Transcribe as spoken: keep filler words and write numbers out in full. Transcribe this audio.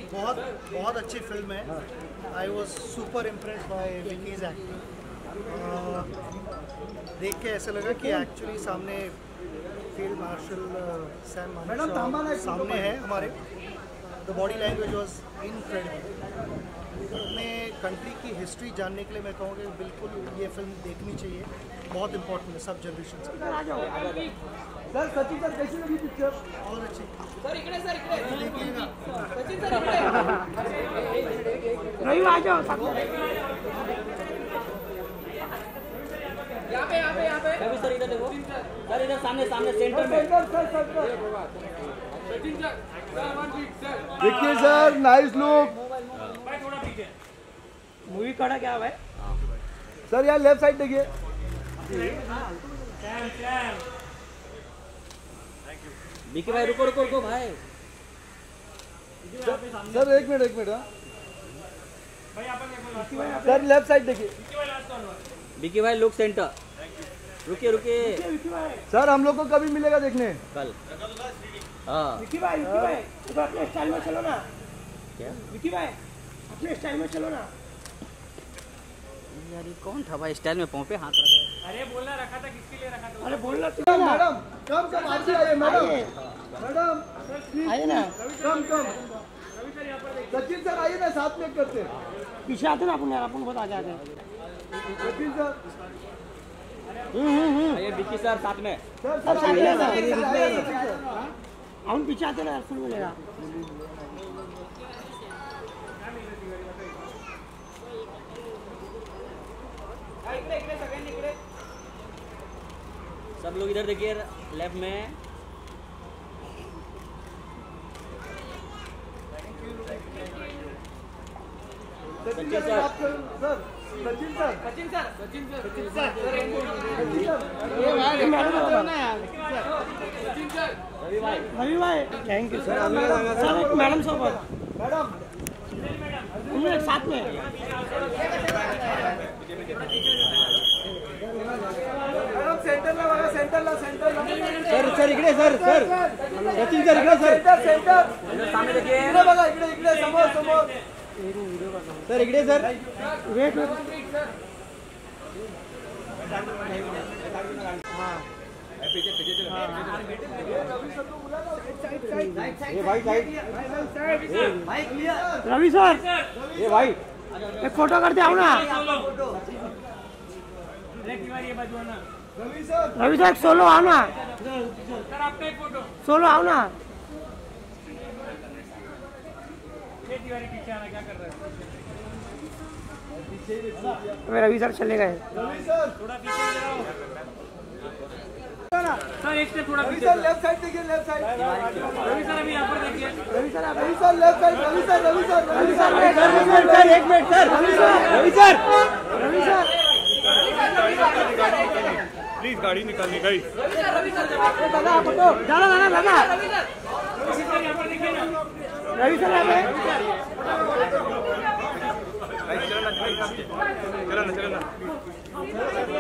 बहुत बहुत अच्छी फिल्म है। I was super impress by Vicky's acting. देख के ऐसा लगा कि एक्चुअली सामने फील्ड मार्शल सैम मानेकशॉ सामने है हमारे। The body language was incredible. अपने कंट्री की हिस्ट्री जानने के लिए मैं कहूँगी बिल्कुल ये फिल्म देखनी चाहिए। बहुत इंपॉर्टेंट है सब जनरेशन से। सर सचिन सर कैसी लगी पिक्चर? बहुत अच्छी सर इकडे सर इकडे देखिएगा। सचिन सर इकडे रवि आ जाओ साथ में। यहाँ पे यहाँ पे यहाँ पे रवि सर इधर देखो सर, इधर सामने सामने सेंटर में। Sir sir sir Sachin sir sir वन बीट sir Vicky sir nice look. भाई थोड़ा पीछे मूवी कड़ा क्या है? सर यार लेफ्ट साइड देखिए। विकी भाई रुको रुको रुको भाई। सर एक मिनट एक मिनट सर लेफ्ट साइड देखिए। विकी भाई लुक सेंटर। रुकिए रुकिए सर हम लोग को कभी मिलेगा देखने? कल। हाँ विकी भाई विकी भाई तो अपने स्टाइल में चलो ना। क्या विकी भाई अपने स्टाइल में चलो ना। यार ये कौन था भाई स्टाइल में पाँव पे हाथ रखा? अरे बोलना रखा था किसके लिए रखा था? अरे बोलना तो मैडम कम कम आगे आइए मैडम। मैडम आइए ना कम कम। सचिन सर आइए ना साथ में करते। पीछे आते ना अपन यार अपन बहुत आगे आते हैं। सचिन सर ये विकी सर साथ में। सर सर सर साथ में ना। आइए ना। हम पीछे आते ना यार फुल मिलेगा। इकडे इकडे सगळ्यांनी इकडे सब लोग इधर देखिए लेफ्ट में। सचिन सर बात करो sir. Sachin sir Sachin sir Sachin sir Sachin sir Sachin sir Ravi भाई रवि भाई थैंक यू सर। सर एक मैडम सोबत मैडम हम लोग एक साथ में। मैडम सेंटरला बघा सेंटरला सेंटरला। सर सर इकडे सर सर सचिन सर इकडे सर सेंटर सेंटर सामने देखिए। इकडे बघा इकडे इकडे समोर समोर। सर इकडे सर वेट वेट ये भाई साइड। रवि सर ये भाई एक फोटो करते आओ ना। तिवारी बाजू ना Ravi sir Ravi sir solo आओ ना। सर आपका एक फोटो सोलो आओ ना। ये तिवारी पीछे आना क्या कर रहा है? रवि सर चले गए। रवि सर थोड़ा पीछे जाओ सर। एक स्टेप थोड़ा रवि पीछे सर लेफ्ट साइड देखिए लेफ्ट साइड। रवि सर अभी यहाँ पर देखिए। Ravi sir Ravi sir left side. Ravi sir Ravi sir Ravi sir sir एक minute sir Ravi sir Ravi sir please गाड़ी निकालनी गई। दादा फोटो दादा दादा दादा रवि सर यहाँ पर देखिए ना। रवि सर यहाँ पे चलना चलना चलना चलना।